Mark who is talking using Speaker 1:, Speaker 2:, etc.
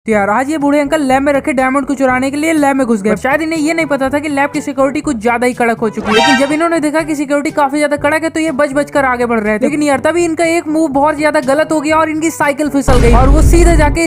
Speaker 1: तो यार आज ये बूढ़े अंकल लैब में रखे डायमंड को चुराने के लिए लैब में घुस गए। शायद इन्हें ये नहीं पता था कि लैब की सिक्योरिटी कुछ ज्यादा ही कड़क हो चुकी है। लेकिन जब इन्होंने देखा कि सिक्योरिटी काफी ज्यादा कड़क है तो ये बच कर आगे बढ़ रहे थे। लेकिन यार तभी इनका एक मूव बहुत ज्यादा गलत हो गया और इनकी साइकिल फिसल गई और वो सीधे जाके